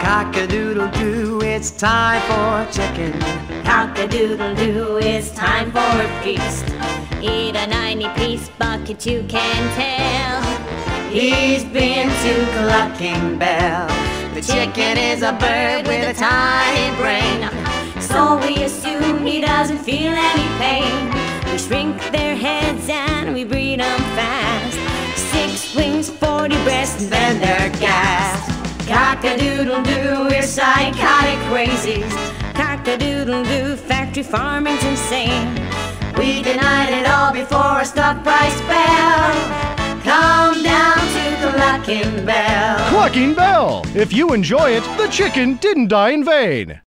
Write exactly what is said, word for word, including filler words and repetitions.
Cock-a-doodle-doo, it's time for chicken. Cock-a-doodle-doo, it's time for a feast. Eat a ninety-piece bucket, you can tell. He's been to Cluckin Bell. The chicken is a bird with a tiny brain, so we assume he doesn't feel any pain. We shrink their heads and we breed them fast. Six wings, forty breasts, and then they're gassed. Cock-a-doodle-doo, we're psychotic crazies. Cock-a-doodle-doo, factory farming's insane. We denied it all before a stock price fell. Come down to Cluckin Bell. Cluckin Bell! If you enjoy it, the chicken didn't die in vain.